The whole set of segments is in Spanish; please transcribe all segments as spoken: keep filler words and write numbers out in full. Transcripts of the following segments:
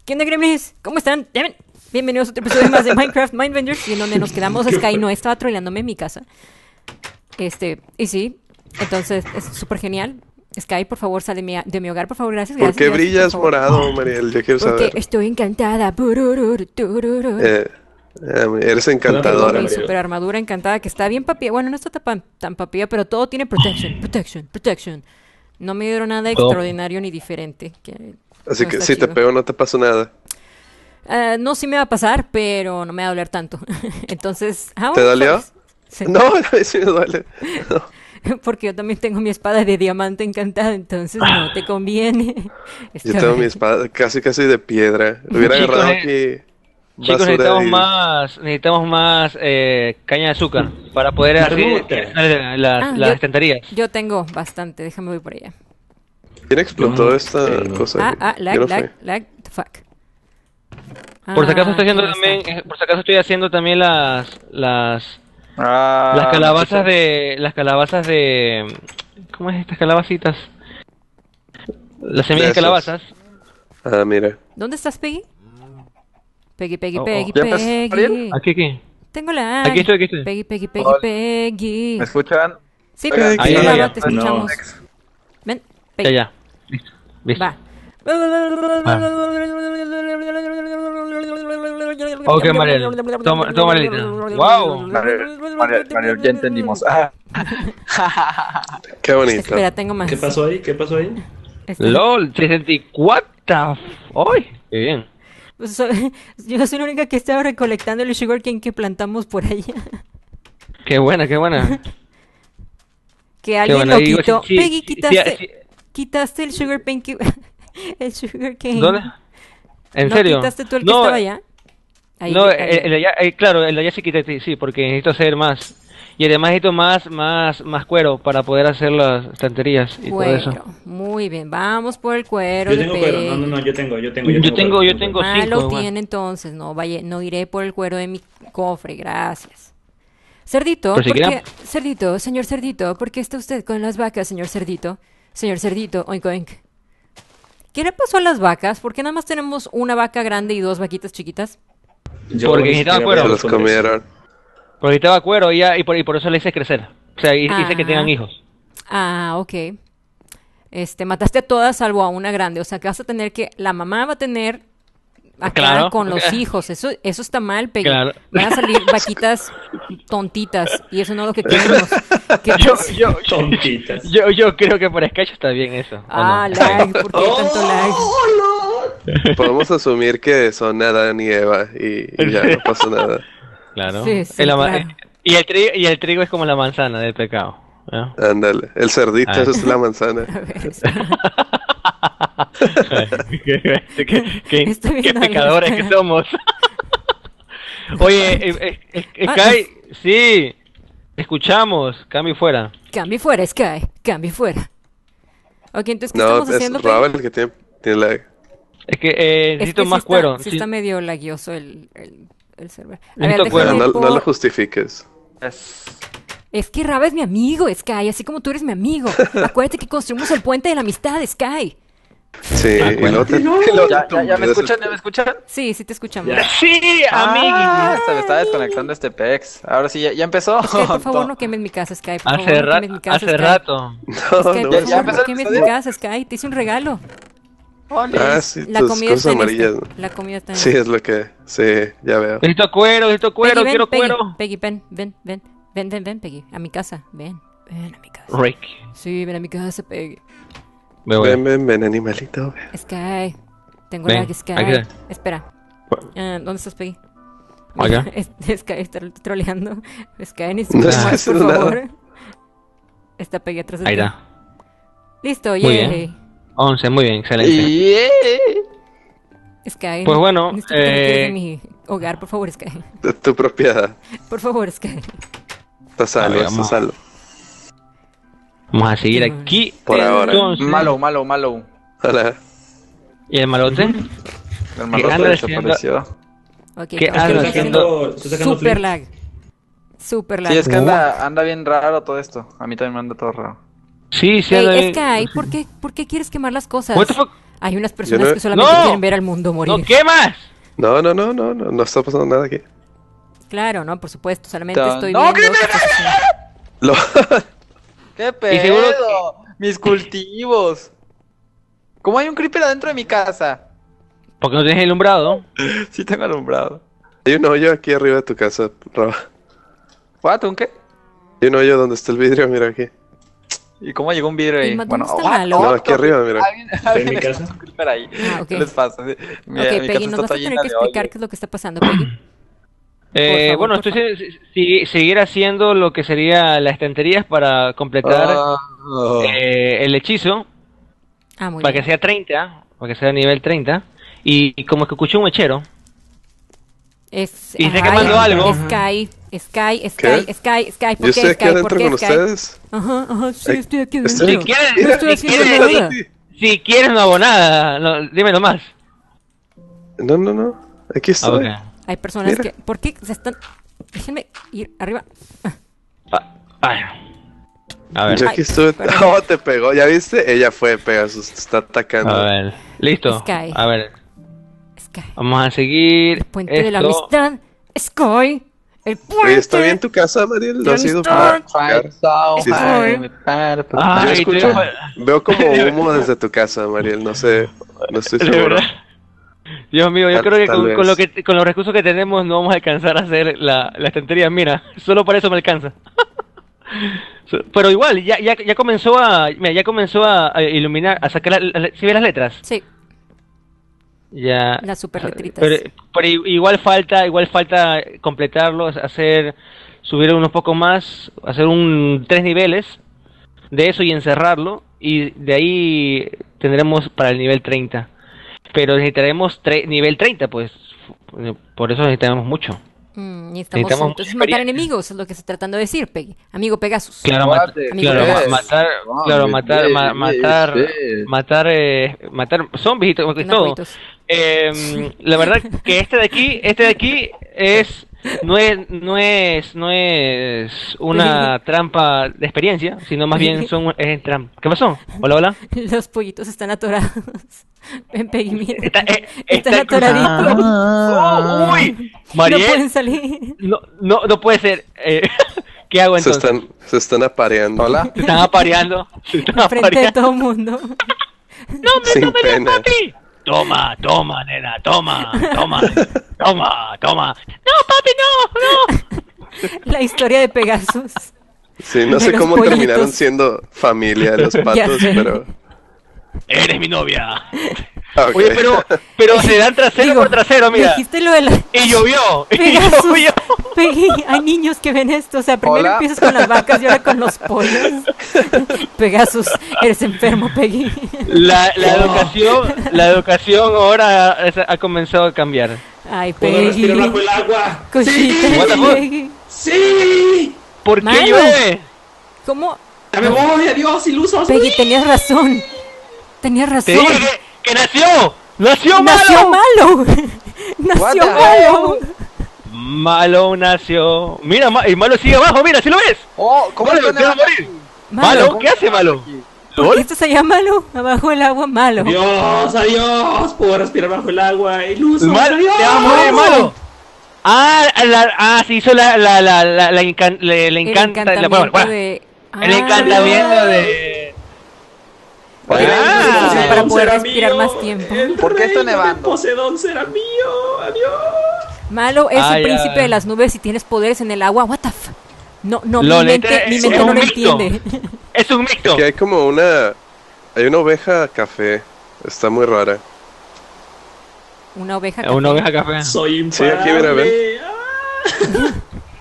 ¿Qué onda, Gremlins? ¿Cómo están? Bienvenidos a otro episodio más de Minecraft Mindbenders, y en donde nos quedamos. Sky no estaba troleándome en mi casa. Este, y sí, entonces es súper genial. Sky, por favor, sal de mi, de mi hogar, por favor, gracias. ¿Por qué gracias, brillas por morado, Mariel? Yo quiero saber. Porque estoy encantada. Eh, eh, eres encantadora. Mi super armadura encantada, que está bien papía. Bueno, no está tan, tan papía, pero todo tiene protection, protection, protection. No me dieron nada extraordinario ni diferente. Que Así no que está si chido. te pego no te pasa nada. Uh, no, sí me va a pasar, pero no me va a doler tanto. Entonces, ah, ¿te bueno, dolió? ¿sabes? Sí. No, no, sí me duele. No. Porque yo también tengo mi espada de diamante encantada, entonces no te conviene. Yo tengo mi espada casi casi de piedra. Lo hubiera Chicos, agarrado eh, aquí. Chicos, basura necesitamos y- más, necesitamos más eh, caña de azúcar para poder hacer Marmota. las, Ah, las yo- estanterías. Yo tengo bastante, déjame voy por allá. ¿Quién explotó Yo no esta sé. cosa? Ah, ah, lag, Yo no lag, fui. lag, the fuck. Por si acaso Ah, estoy haciendo ¿dónde también, está? eh, por si acaso estoy haciendo también las, las, Ah, las calabazas muchacho. de, las calabazas de, ¿cómo es estas calabacitas? Las semillas de De esos. calabazas. Ah, mira. ¿Dónde estás, Peggy? Peggy, Peggy, Oh, oh. Peggy, ¿Ya empezó, Peggy. Ariel? Aquí, aquí. Tengo la. Aquí estoy, aquí estoy. Peggy, Peggy, Peggy, Hola. Peggy. ¿Me escuchan? Sí, Peggy. sí, Ahí, hola, ahí, ahí. te No. escuchamos. Ven, Ya, Peggy. ya. Listo. Listo. Va. Ok, Mariel. Toma, toma, Marielita. Wow. Mariel, Mariel, Mariel, ya entendimos. Ah. Qué bonito. Espera, tengo más. ¿Qué pasó ahí? ¿Qué pasó ahí? Este, LOL, sesenta y cuatro. ¡Ay! Qué bien. pues, so- yo soy la única que estaba recolectando el sugarcane que plantamos por allá. Qué buena, qué buena. Que alguien bueno, lo digo, quitó. sí, Peggy, sí, quitaste, sí, quitaste el sugarcane que... el sugarcane. ¿Dónde? ¿En ¿No serio? quitaste tú el que no, estaba allá? Ahí, no, ahí. el, el de allá, eh, claro, el de allá sí quité, sí, sí, porque necesito hacer más. Y además necesito más, más, más cuero para poder hacer las estanterías y todo eso. Cuero. Muy bien, vamos por el cuero Yo de tengo cuero. No, Peggy. no, no, yo tengo, yo tengo. Yo tengo, cuero, yo tengo Ah, cinco. lo igual. tiene entonces. No, vaya, no iré por el cuero de mi cofre, gracias. Cerdito, Pero si ¿por qué? quieren- Cerdito, señor Cerdito, ¿por qué está usted con las vacas, señor Cerdito? Señor Cerdito, oink oink. ¿Qué le pasó a las vacas? ¿Por qué nada más tenemos una vaca grande y dos vaquitas chiquitas? Yo Porque ni necesitaba siquiera cuero. Se voy a los responder eso. comieron. Porque necesitaba cuero y, ya- y, por, y por eso le hice crecer. O sea, hi- hice que Ah. tengan hijos. Ah, ok. Este, mataste a todas salvo a una grande. O sea, que vas a tener que... La mamá va a tener... Acá Claro. con los hijos. Eso, eso está mal, Peggy. Claro. Van a salir vaquitas tontitas. Y eso no es lo que queremos. ¿Qué Yo, tal- yo, Tontitas. yo, yo creo que por Skype está bien eso. ¿o Ah, no? lag. ¿Por qué tanto lag? Podemos asumir que son Adán y Eva y, y ya no pasa nada. Claro. Sí, sí, El ama- claro. y, el trigo, y el trigo es como la manzana del pecado. ¿no? Ándale. El cerdito, Ah. eso es la manzana. A ver, eso. qué, qué- qué- Estoy qué viendo pecadores algo. que somos. Oye, eh, eh, eh, Ah, Sky, sí, escuchamos, cambio fuera. Cambie fuera, Sky. Cambie fuera. Ok, entonces, ¿qué No, estamos es haciendo, Peggy? Raúl el que tiene, tiene la... Es que eh, Es necesito que sí más está- cuero. Sí Sí. está medio lagioso el, el, el server. A Necesito ver, cuero. déjame No, ir no por- lo justifiques. Es- Es que Raba es mi amigo, Sky, así como tú eres mi amigo. Acuérdate que construimos el puente de la amistad, Sky. Sí, Ah, y bueno. luego te- ¿Ya, ya, ya me escuchan? ¿Ya me escuchan? Sí, sí te escuchamos. Ya. Sí, amigo. Ah, se me está desconectando este pex. Ahora sí, ya, ya empezó. Sky, por favor, no quemes mi casa, Sky. Por Hace, favor, no ra- quemes mi casa, hace Sky. rato. No, Sky, no, por ya favor, empezó no el quemes mi episodio. casa, Sky. Te hice un regalo. Ah, sí, La tus comida cosas está en amarillas. este. La comida está en Sí, este. es lo que... Sí, ya veo. Necesito cuero, necesito cuero, Peggy, ven, quiero Peggy, cuero. Peggy, ven, ven, ven. Ven, ven, ven, Peggy. A mi casa. Ven, ven a mi casa. Rick. Sí, ven a mi casa, Peggy. Me voy. Ven, ven, ven, animalito. ven. Sky. Tengo Ven, lag, Sky. aquí está. Espera. Ah, ¿dónde estás, Peggy? Acá. Es- Sky está troleando. Sky, No necesito estoy más, por haciendo nada. favor. Está Peggy atrás de Ahí ti. está. Listo, Muy yay. bien. once, muy bien, excelente. Yeah. Sky. Pues bueno, necesito que me quieres eh, en mi hogar, por favor, Sky. De tu propiedad. Por favor, Sky. Está salvo, ver, está vamos. salvo. Vamos a seguir Bueno. aquí. Por ahora. Entonces, Malo, malo, malo. Hola. ¿Y el malote? El ¿Qué malote anda desapareció. Ok, ¿Qué estamos andas Estoy haciendo? sacando, estoy sacando Super flip. lag. Super lag. Sí, es que anda, anda bien raro todo esto. A mí también me anda todo raro. Sí, sí, Ey, anda bien. Sky, ¿por qué, ¿por qué quieres quemar las cosas? What the fuck? Hay unas personas no- que solamente ¡No! quieren ver al mundo morir. ¡No quemas! No, no, no, no, no, no está pasando nada aquí. Claro, no, por supuesto. Solamente No, estoy no, viendo. ¿qué qué estás haciendo. Lo... ¿Qué Y seguro pedo? Mis cultivos. ¿Cómo hay un creeper adentro de mi casa? Porque no tienes alumbrado. Sí tengo alumbrado. Hay un hoyo aquí arriba de tu casa, Rob. ¿What? ¿Un qué? Hay un hoyo donde está el vidrio, mira aquí. ¿Y cómo llegó un vidrio ahí? Isma, ¿dónde está what? Malo? No, aquí arriba, mira. Alguien, alguien mi está casa? un creeper ahí. Ah, ok. ¿Qué les pasa? Mi, Ok, mi Peggy, casa nos está vas a toda tener llena que de explicar hoyos. qué es lo que está pasando, Peggy. Eh, favor, bueno, por estoy si- si- seguir haciendo lo que sería las estanterías para completar Ah, eh, el hechizo, Ah, muy para bien. que sea treinta, para que sea nivel treinta. Y, y como escuché un mechero, Es, Y está ay, quemando algo. Sky, Sky, ¿Qué? Sky, Sky, Sky. ¿Por yo qué estoy aquí Sky? ¿Por adentro qué con Sky? ustedes. Ajá, ajá, sí, Ay, estoy aquí estoy si adentro. aquí. quieres, No estoy si haciendo quieres, nada. si quieres no hago nada, no, dímelo más. No, no, no. Aquí Ah, estoy. ok. Hay personas Mira. que... ¿Por qué se están...? Déjenme ir arriba. Ah, ay. A ver, Yo Ay, aquí estuve. perdón. Oh, te pegó. ¿Ya viste? Ella fue Pegasus. Te está atacando. a ver, listo. Sky. A ver, Sky. vamos a seguir. El puente de la esto. amistad. Sky. El puente. Oye, ¿está bien tu casa, Mariel? ¿No has ido para checar? Sí, sí. Ay, Yo escucho, tú- veo como humo desde tu casa, Mariel. No sé, no estoy De seguro. verdad. Dios mío, yo Tal- creo que tal con, vez. con lo que con los recursos que tenemos no vamos a alcanzar a hacer la, la estantería. Mira, solo para eso me alcanza. So- Pero igual, ya, ya, ya comenzó a, mira, ya comenzó a, a iluminar, a sacar, la, la- ¿sí ves las letras? Sí, Ya. las super letritas. Pero, pero i- igual falta, igual falta completarlo, hacer, subir unos poco más, hacer un tres niveles de eso y encerrarlo, y de ahí tendremos para el nivel treinta. Pero necesitaremos tre- nivel treinta, pues, por eso necesitaremos mucho. Mm, y estamos Necesitamos entonces mucha matar experiencia. enemigos, es lo que se está tratando de decir, Peggy. Amigo Pegasus. Claro, mat- Amigo claro, Pegasus. ma- matar, claro, matar, ma- matar, matar, eh, matar zombies y todo. y Unos todo. jueguitos. Eh, la verdad que este de aquí, este de aquí es no es no es no es una trampa de experiencia, sino más bien son es trampa. ¿Qué pasó? Hola, hola. Los pollitos están atorados. Ven, Peggy, mira. Está, eh, Están está- atoraditos. Oh, uy, No Mariel, pueden salir. no, no, no puede ser. Eh, ¿qué hago Se entonces? están, se están apareando. Hola. Se están apareando. Se están Frente de apareando. todo el mundo. ¡No me Sin tomes la pena. papi! Toma, toma, nena, toma, toma, toma, toma. ¡No, papi, no, no! La historia de Pegasus. Sí, no De sé los cómo pollitos. terminaron siendo familia los Ya patos, sé. pero. Eres mi novia. Ok. Oye, pero, pero se dan trasero Digo, por trasero, mira. Dijiste lo de la... Y llovió. Y Pegasus. llovió. Peggy, hay niños que ven esto. O sea, primero Hola. empiezas con las vacas y ahora con los pollos. Pegasus, eres enfermo, Peggy. La, la educación, la educación ahora es- ha comenzado a cambiar. Ay, ¿Puedo respirar Peggy. bajo el agua? Cosita, What the fuck? Peggy. ¡Sí! ¿Por qué Mano. llueve? ¿Cómo? ¡Ya me voy! ¡Adiós, ilusos! Peggy, tenías razón. Tenías Te razón. dije que, que nació. ¡Nació malo! Nació malo. Nació the malo. Malo nació. Mira, ma- y malo sigue abajo, mira, ¿sí lo ves? Oh, ¿cómo Malo, están te va a nevando morir. aquí? Malo, Malo. ¿qué hace malo? ¿Por ¿Lol? qué estás allá malo? Abajo del agua, malo. ¡Adiós, adiós! Puedo respirar bajo el agua. ¡Ilusos, Malo, adiós! te va a morir, malo. Ah, la, ah, se hizo la, la, la, la, la, encan- le, le El encanta, la- encantamiento bueno, bueno, de... el Ah, encantamiento de... Oye, Ah. para Poseidón poder será respirar mío. más tiempo. El ¿Por qué está reino de nevando? Poseidón será mío. ¡Adiós! Malo es Ah, el ya. príncipe de las nubes y tienes poderes en el agua. What the f... No, no, Lo mi mente, neta, mi es mente un no lo mito. entiende. Es un mixto. Aquí hay como una. Hay una oveja café. Está muy rara. Una oveja. Una café. oveja café. Soy Sí, aquí, mira, imparable. Ah.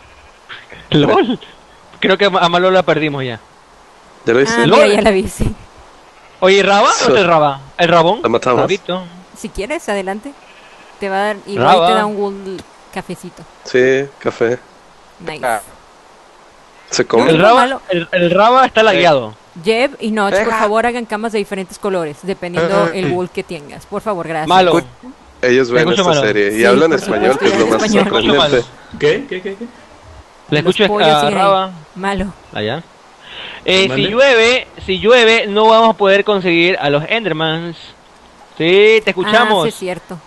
LOL. Creo que a Malo la perdimos ya. ¿Ya lo Ah, viste? LOL. mira, ya la vi, sí. Oye, ¿Raba o no es el Raba? ¿El Rabón? La matamos. Rabito. Si quieres, adelante. Te va a dar, igual Raba. te da un wool cafecito. Sí, café. Nice. Ah. Se El come. Lo Raba, malo- el, el Raba está lagueado. Jeb y Notch, por Deja. favor, hagan camas de diferentes colores, dependiendo el wool que tengas. Por favor, gracias. Malo. Ellos ven escucho esta malo. serie y Sí, hablan por español, supuesto, que es lo hablan más español. sorprendente. ¿Qué? ¿Qué? ¿Qué? ¿Qué? Le Los escucho pollos a siguen ahí. Raba Malo. allá. Eh, si ¿Mande? llueve, si llueve, no vamos a poder conseguir a los Endermans. Sí, te Ah, escuchamos. sí, es cierto.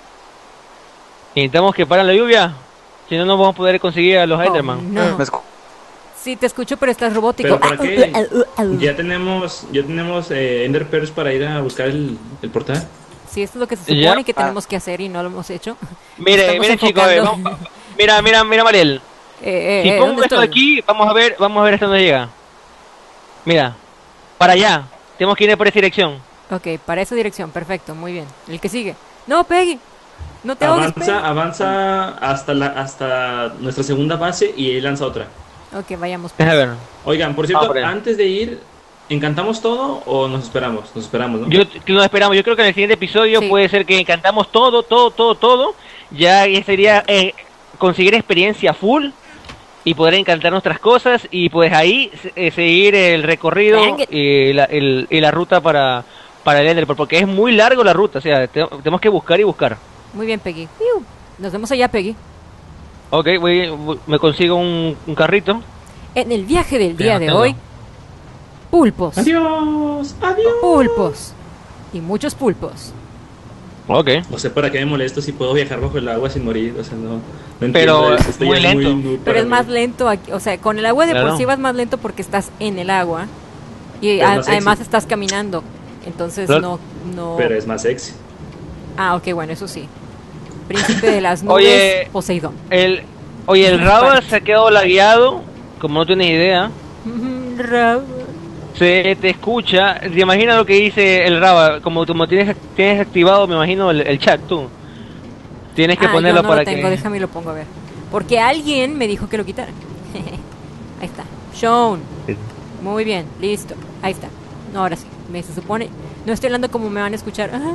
Necesitamos que paren la lluvia. Si no, no vamos a poder conseguir a los Oh, Enderman. no. Me escu- Sí, te escucho, pero estás robótico. ¿Pero para Ah, qué? uh, uh, uh, uh. Ya tenemos, ya tenemos eh, Ender Pearls para ir a buscar el, el portal. Sí, esto es lo que se supone Ya. que Ah. tenemos que hacer y no lo hemos hecho. Mire, Estamos mire chicos, eh, enfocando- vamos- mira, mira, mira Mariel. Eh, eh, Si eh, pongo ¿dónde esto de estoy? aquí, vamos a ver, vamos a ver hasta dónde llega. Mira, para allá. Tenemos que ir por esa dirección. Ok, para esa dirección, perfecto, muy bien. El que sigue. No, Peggy. No te ahogues, Avanza, Peggy. avanza hasta la, hasta nuestra segunda base y ahí lanza otra. Ok, vayamos. Deja ver. Oigan, por cierto, Ah, por ahí. antes de ir, ¿encantamos todo o nos esperamos? Nos esperamos, ¿no? Yo que nos esperamos. Yo creo que en el siguiente episodio Sí. puede ser que cantamos todo, todo, todo, todo. Ya sería eh, conseguir experiencia full y poder encantar nuestras cosas y pues ahí eh, seguir el recorrido Dang it. y la, el- y la ruta para para el Enderpearl, porque es muy largo la ruta. O sea, te- tenemos que buscar y buscar. Muy bien, Peggy. Iu. Nos vemos allá, Peggy. Ok, voy, voy- me consigo un, un carrito. En el viaje del día Ya, de tengo. hoy, pulpos. Adiós, adiós. Pulpos. Y muchos pulpos. Ok. No sé para qué me molesto si puedo viajar bajo el agua sin morir, o sea, no, no entiendo. Pero esto muy ya lento. noob Pero para es mí. más lento aquí. O sea, con el agua de por Claro. sí vas más lento porque estás en el agua. Y Es a- más sexy. además estás caminando. Entonces Claro. no, no. Pero es más sexy. Ah, ok, bueno, eso sí. Príncipe de las nubes, Oye. Poseidón. El, oye, el Raba se ha quedado lagueado, como no tienes idea. Rab- Se te escucha. ¿Te imaginas lo que dice el Raba? Como, como tienes, tienes activado, me imagino, el, el chat tú. Tienes que Ah, ponerlo yo no para lo tengo, que... déjame y lo pongo a ver. Porque alguien me dijo que lo quitara. Ahí está. Shown. Muy bien, listo. Ahí está. No, ahora sí. Me se supone. No estoy hablando como me van a escuchar. Ah,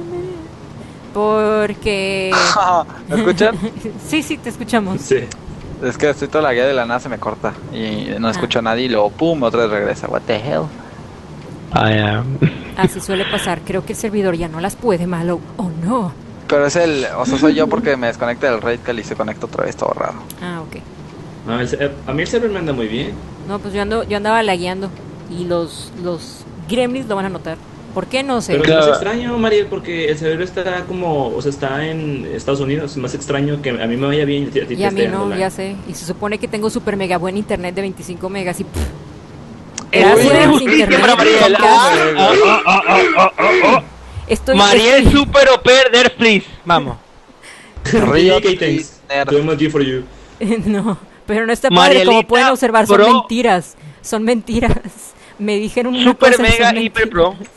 Porque. ¿Me escuchan? Sí, sí, te escuchamos. Sí. Es que estoy toda la guía de la nada, se me corta y no escucho a nadie y luego pum, otra vez regresa. What the hell? Ah, ya. Así suele pasar. Creo que el servidor ya no las puede, malo. Oh no. Pero es el, o sea, soy yo porque me desconecta del raid y se conecta otra vez, todo raro. Ah, ok. No, el se- a mí el server me anda muy bien. No, pues yo ando, yo andaba lagueando. Y los, los gremlins lo van a notar. ¿Por qué? No sé. Pero Claro. es más extraño, Mariel, porque el server está como, o sea, está en Estados Unidos. Es más extraño que a mí me vaya bien y a ti Y te a mí esté no, dando lag. ya sé. Y se supone que tengo super mega buen internet de veinticinco megas y... pff, Es gracias, justicia internet, para Mariel. Comcast. Ah, ah, ah, ah, ah, ah, ah. Estoy... Mariel estoy- Super O P, Nerf, please. Vamos. Río, K thanks. nerd. Too much for you. No, pero no está padre. Marielita, Como pueden observar, son Pro. mentiras. Son mentiras. Me dijeron una Super cosa y Mega son Hiper mentiras. Pro.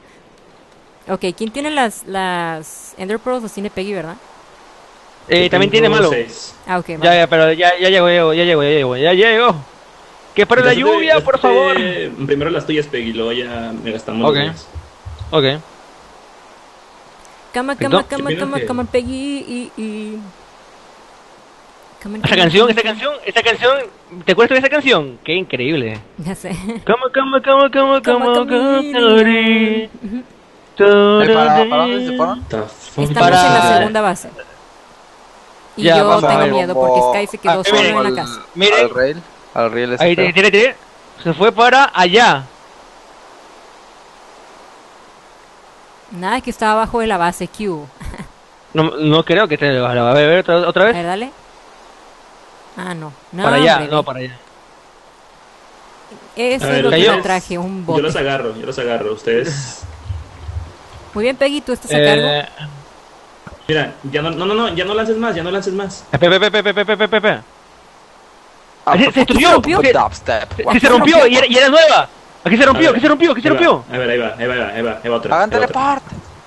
Ok, ¿quién tiene las, las Ender Pearls? Las tiene Peggy, ¿verdad? Eh, también Tengo tiene malo. seis. Ah, ok, Ya, vale. ya, pero ya, ya llegó, ya llegó, ya llegó, ya llegó, ya llegó. Que para la Entonces, lluvia, este, por favor. Primero las tuyas, Peggy, luego ya me gastamos Ok. los míos. Ok. Cama, cama, Entonces, cama, opino cama, que- cama, Peggy y... y... Cama, Esa cama, canción, cama. esa canción, esa canción, ¿te acuerdas de esa canción? Qué increíble. Ya sé. Cama, cama, cama, cama, Cama, cama, camina. Eh, ¿Para, ¿Para dónde se fueron? The fuck? Estamos Para- en la segunda base. Y Ya, yo vamos a tengo ver, miedo como- porque Sky se quedó Ah, solo miren, en la al, casa. Miren. al rail, al rail ese Ahí, feo. tire, tire, tire. Se fue para allá. Nada que estaba abajo de la base Q. No, no creo que esté a ver, a ver, otra, otra A vez. ver, dale. Ah, no. No, para allá, hombre, no, para allá. Eso A es ver, lo que cayó. yo traje, un Yo bote. los agarro, yo los agarro. Ustedes. Muy bien, Peggy, tú estás a cargo. Eh, Mira, ya no, no, no, no, ya no lances más, ya no lances más. Pepe, pepe, pepe, pepe, pepe, pepe. Ah, Se- se pero- destruyó. rompió? Se- Dubstep. Se, sí se rompió y era, y era nueva. Aquí se A rompió, ver, aquí se rompió, aquí se ahí va, rompió. A ver, ahí va, ahí va, ahí va, ahí va otra. Hagan ahí va otra. teleport.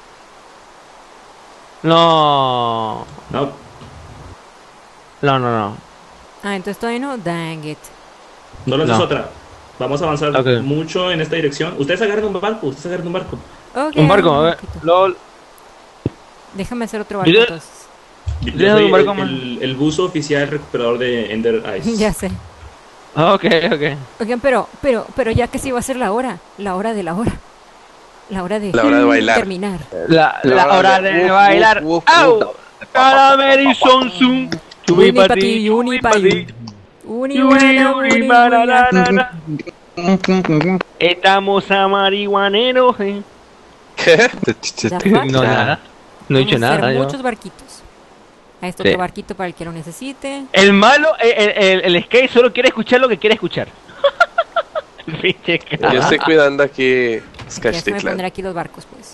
No. No, No, no, no. Ah, entonces todavía no. Dang it. no lances No. otra. Vamos a avanzar Ok. mucho en esta dirección. Ustedes agarren un barco, ustedes agarren un barco. Ok, Un barco, a un ver. poquito. LOL. Déjame hacer otro barco Yo- entonces. Yo Deja soy un barco el, más. el, el buzo oficial recuperador de Ender Ice. Ya sé. Ah, ok, ok. Oigan, pero, pero, pero ya que sí va a ser la hora. La hora de la hora. La hora de, La hora de bailar. terminar. La, La la hora hora de- de uf, bailar. uf, uf, ¡Au! uf. Caramel y son zoom. Uni pa' ti, uni pa' ti. Uni, Yuri, guana, yuri, uni, mararara. guana. Estamos a marihuaneros. eh. ¿Qué? The fuck? No, nada. No he dicho Vamos a hacer nada. yo. muchos barquitos. Ahí está Sí. otro barquito para el que lo necesite. El malo, el, el, el Sky solo quiere escuchar lo que quiere escuchar. Pinche cara. Yo estoy cuidando aquí Ya se me poner Skashtiklan. aquí los barcos, pues.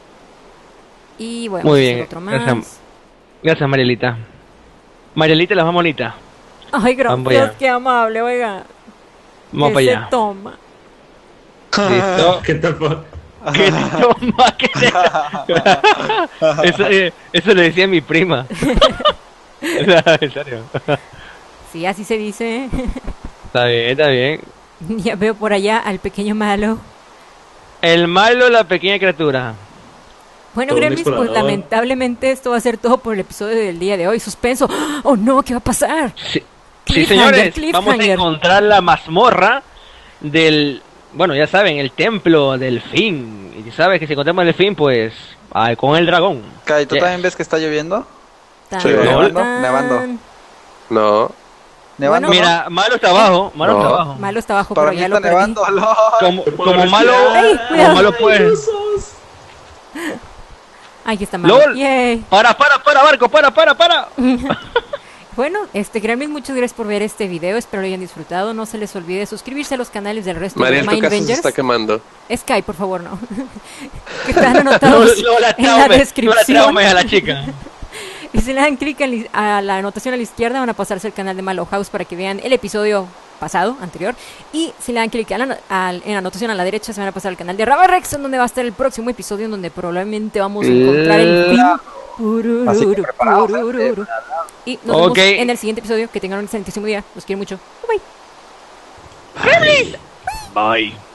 Y bueno, Muy vamos a hacer bien, otro gracias. más. Gracias, Marielita. Marielita, la más bonita. Ay, Vamos gracias, allá. qué amable, oiga. Vamos ¿Qué para se allá. toma? Listo. ¿Qué tal? fuck? ¿Qué te toma? ¿Qué te- eso, eh, eso le decía a mi prima. No, en serio. Sí, así se dice. Está bien, está bien. Ya veo por allá al pequeño malo. El malo, la pequeña criatura. Bueno, Todo un Gremlins, pues explorador. lamentablemente esto va a ser todo por el episodio del día de hoy. Suspenso. Oh no, ¿qué va a pasar? Sí, sí, Cliffhanger, señores, vamos a cliffhanger. encontrar la mazmorra del, bueno, ya saben, el templo del fin. Y sabes que si encontramos el fin, pues, ay, con el dragón. Kai, ¿tú Yes. también ves que está lloviendo? Tan, Sí, tan, nevando, tan. nevando. No. ¿Nevando? Bueno, Mira, malo está abajo, malo No. está abajo. Malo está abajo, Para pero mí ya está lo perdí. nevando, lol. Como, Te puedo como malo, respirar. Ey, cuidado. como malo pues. Besos. Ahí está malo. ¡Lol! Yay. Para, para, para, barco, para, para, para. Bueno, este Gremlins, muchas gracias por ver este video. Espero lo hayan disfrutado. No se les olvide suscribirse a los canales del resto Mariel, de tu Mind casa se Avengers. está quemando. Sky, por favor, no. Que están No, anotados no la en la traume, no la descripción. traume a la chica. Y si le dan clic en li- a la anotación a la izquierda, van a pasarse al canal de Malo House para que vean el episodio pasado, anterior. Y si le dan clic a la ano- al- en la anotación a la derecha, se van a pasar al canal de Rabarex, en donde va a estar el próximo episodio, en donde probablemente vamos a encontrar el fin. Purururu, Así que preparaos, gente. purururu. Y nos Ok. vemos en el siguiente episodio. Que tengan un excelentísimo día. Los quiero mucho. Bye. Bye.